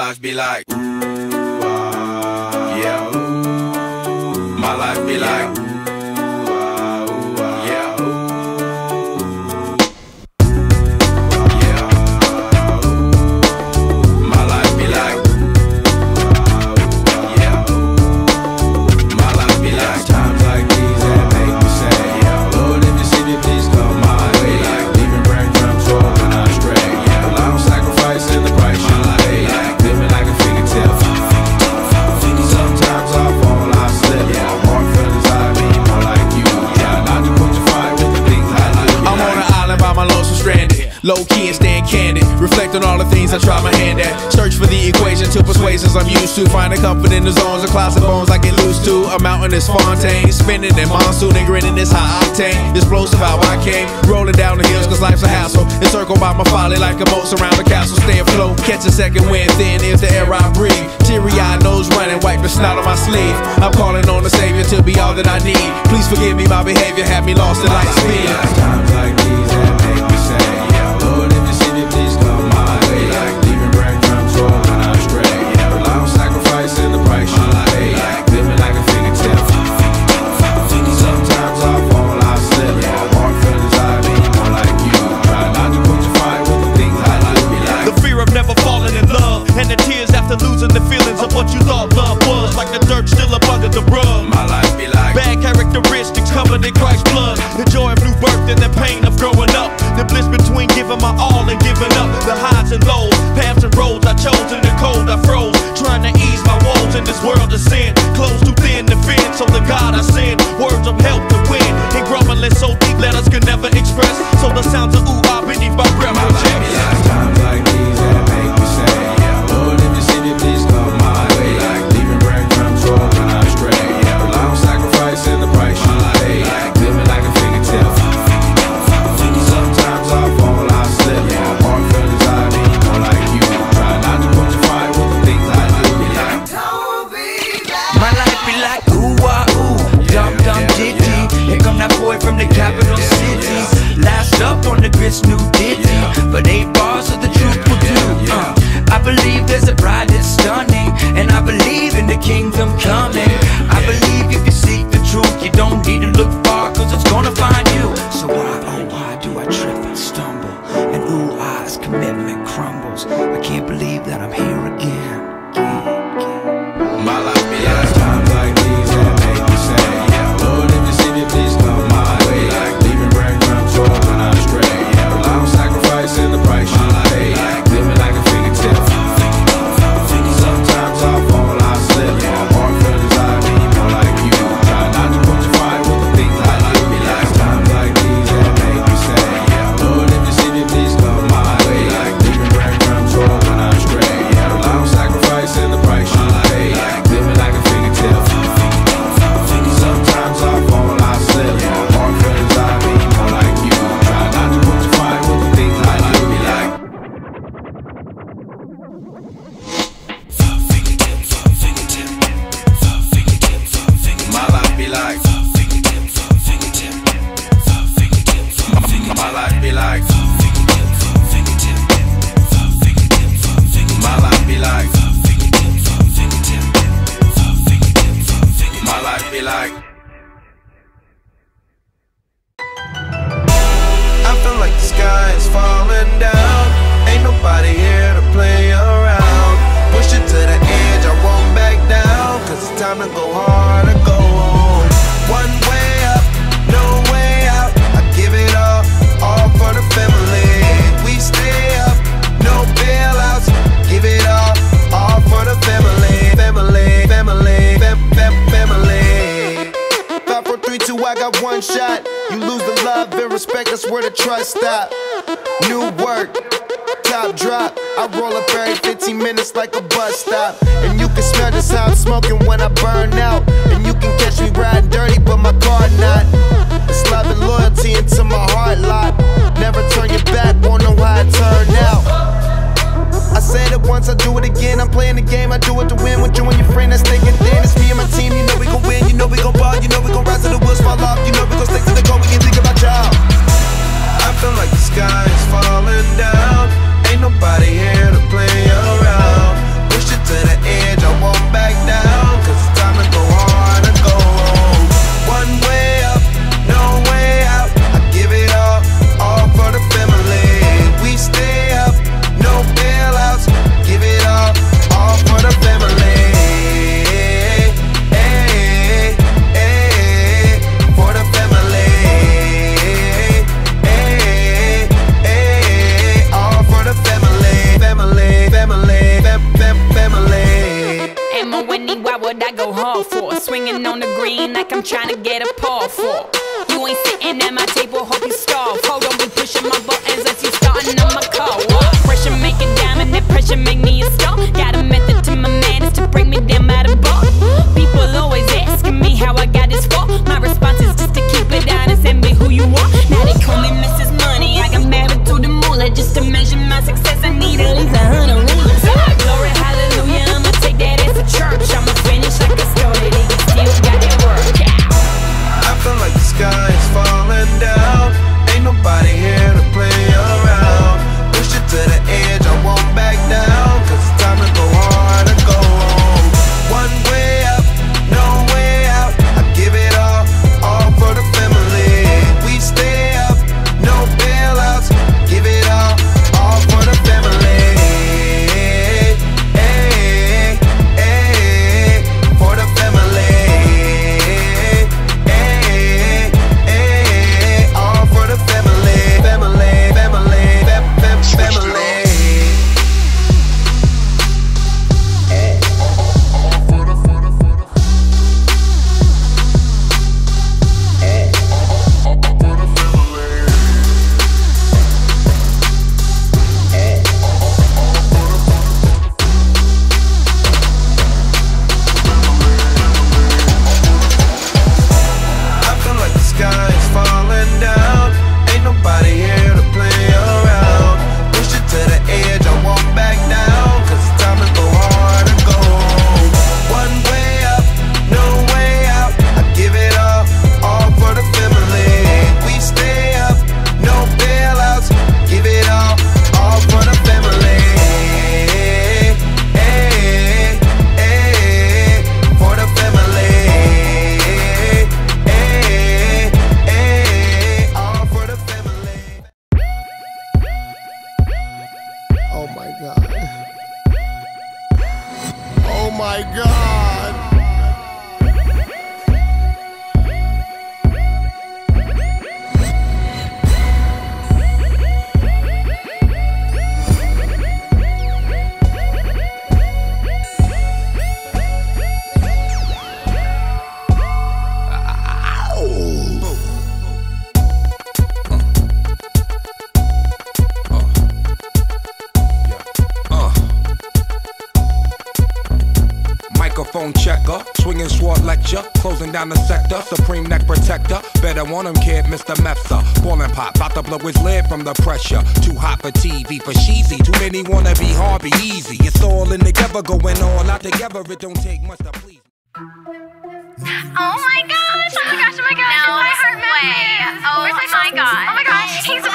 life be like, ooh, yeah, ooh. My life be like, low-key and staying candid, reflect on all the things I try my hand at. Search for the equation to persuasions I'm used to. Finding comfort in the zones of closet bones I get loose to. A mountain is Fontaine, spinning in monsoon and grinning this high octane. Explosive how I came, rolling down the hills cause life's a hassle. Encircled by my folly like a moat surround the castle. Stay afloat, catch a second wind, thin is the air I breathe. Teary-eyed nose running, wipe the snot on my sleeve. I'm calling on the Savior to be all that I need. Please forgive me, my behavior had me lost in light speed. Times like these that make me say, Lord, if you see me, please come my way. Like leaving breadcrumbs for when I stray. But I'm sacrificing the price you pay. Like living like a fingertip. Sometimes I fall, I slip. Walk feelings, I be more like you. Try not to put your fire with the things I like. Be like the fear of never falling in love, and the tears after losing the feelings of what you thought love was. Like the dirt still up under the rug. My life be like bad characteristics covered in Christ's blood. The joy of new birth and the pain of growing up. The bliss between giving my all and giving up. The highs and lows, paths and roads I chose. In the cold I froze, trying to ease my woes in this world of sin. Close too thin to fit, so the God I send words of help to win. And grumbling so deep letters can never express. So the sounds of ooh ah beneath my breath will check. Times like these that make me say, Lord, if you see me, please come my way. Like leaving breadcrumbs for when I stray. But I'm sacrificing the price you pay. Like living like a fingertip. Sometimes I fall, I slip. Heart feelings, I be more like you. Try not to put your fire with the things I do. My life be like ooh ah ooh, dum dum ditty. Here come that boy from the capital city. Last up on the grits, new ditty. But 8 bars of the truth will do. I believe there's a bride that's stunning, and I believe in the kingdom coming. I believe if you seek the truth, you don't need to look far, cause it's gonna find you. So why, oh why do I trip and stumble? And ooh ah's commitment crumbles. I can't believe that I'm here again. My life be like times like these that make me say, Lord, if you see me, please come my way. Like leaving breadcrumbs for when I stray. But I'm sacrificing the price you pay. Like living like a fingertip. Sometimes I fall, I slip. Heart feelings, I be more like you. Try not to put your fire with the things I like. Be like times like these that make me say, Lord, if you see me, please come my way. Like leaving breadcrumbs for when I stray. But I'm sacrificing the price you pay. Like living like a fingertip. Sometimes I fall, I slip. Heart feelings, I be more like you. Try not to put your fire with the things I like. Be like my life be like my life be like my life be like my life be like I feel like the sky is falling down. Ain't nobody here to play around. Push it to the edge, I won't back down. Cause it's time to go hard or go home. One way up, no way out. I give it all for the family. We stay up, no bailouts. Give it all for the family. Family, family, family. 5, 4, 3, 2, I got one shot. You lose the love and respect, that's where the trust stop. New work, top drop. I roll up every 15 minutes like a bus stop. And you can smell just how I'm smoking when I burn out. And you can catch me riding dirty, but my car not. It's love and loyalty into my heart lot. Never turn your back, won't know how it turned out. I said it once, I do it again. I'm playing the game, I do it to win. With you and your friend that's thinking thin. It's me and my team, you know we gon' win. You know we gon' ball, you know we gon' rise till the wheels fall off. You know we gon' stick to the goal, we can think about y'all. I feel like the sky is falling down. Ain't nobody here to play around. Push green like I'm trying to get a paw for. You ain't sitting at my table, hope you starve. Hold on, be pushing my buttons as you starting on my car. Pressure make a diamond, that pressure make me a star. Got a method to my madness to bring me down by the bar. People always asking me how I got this far. My response is just to keep it honest and be who you are. Now they call me Mrs. Money, I got married to the moolah. Just to measure my success, I need at least 100 rulers. Glory, hallelujah, I'ma take that as a church. I'ma finish like I started it, you still got that work. I feel like the sky is falling down. Ain't nobody here to play around. Push it to the edge, I won't back down. Cause it's time to go hard and go home. One way up, no way out. I give it all for the family. We stay up, no bailouts. Give it all for the family. Hey, hey, for the family. Hey, hey, all for the family. Family, family, family. I feel like the sky is falling down. Ain't nobody here to play around. Push it to the edge, I won't back down. Cause it's time to go hard and go home. One way up, no way out. I give it all for the family. We stay up, no bailouts. Give it all for the family. Hey, hey, for the family. Hey, hey, all for the family. Oh my God. Oh my God. Microphone checker, swinging sword lecture, closing down the sector, supreme neck protector. Better want him, kid, Mr. Mepsa. Ballin' pop, about to blow his lid from the pressure. Too hot for TV, for cheesy. Too many wanna be hard, be easy. It's all in together, going all out together. It don't take much to please. Oh my gosh, oh my gosh, oh my gosh. No way. Oh my gosh. Oh my gosh. He's